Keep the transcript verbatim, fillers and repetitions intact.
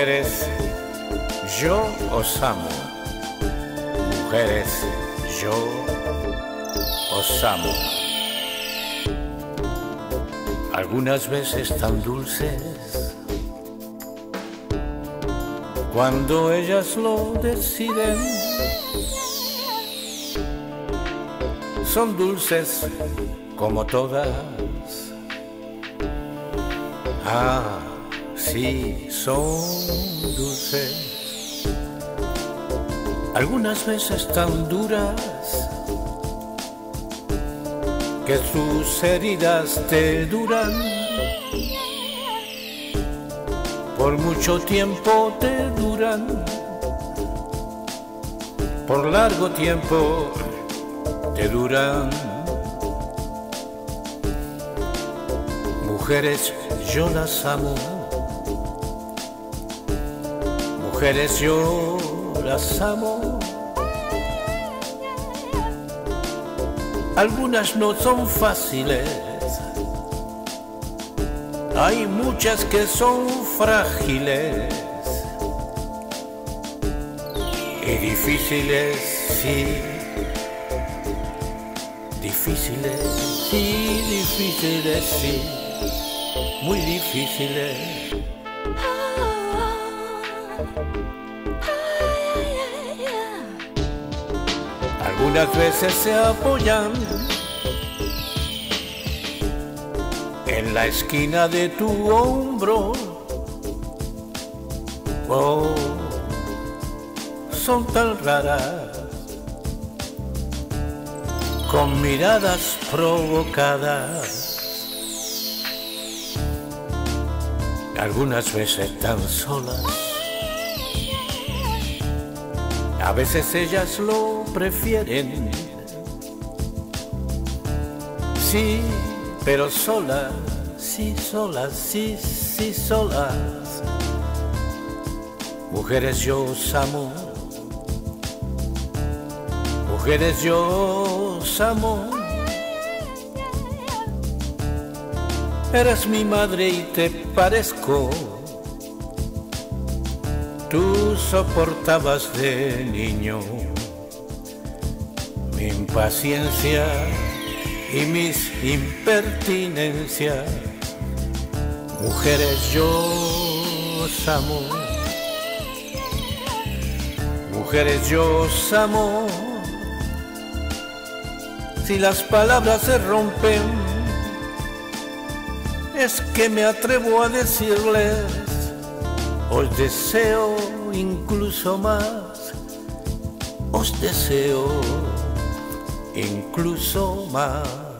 Mujeres, yo os amo. Mujeres, yo os amo. Algunas veces tan dulces, cuando ellas lo deciden, son dulces como todas. Ah, sí, son dulces. Algunas veces tan duras que sus heridas te duran. Por mucho tiempo te duran. Por largo tiempo te duran. Mujeres, yo las amo. Mujeres, yo las amo. Algunas no son fáciles. Hay muchas que son frágiles y difíciles, sí. Difíciles, sí, difíciles, sí. Muy difíciles. Algunas veces se apoyan en la esquina de tu hombro. Oh, son tan raras, con miradas provocadas. Algunas veces tan solas. A veces ellas lo prefieren. Sí, pero solas, sí, solas, sí, sí, solas. Mujeres, yo os amo. Mujeres, yo os amo. Eres mi madre y te parezco. Tú soportabas de niño mi impaciencia y mis impertinencias. Mujeres, yo os amo. Mujeres, yo os amo. Si las palabras se rompen, es que me atrevo a decirles: os deseo incluso más, os deseo incluso más.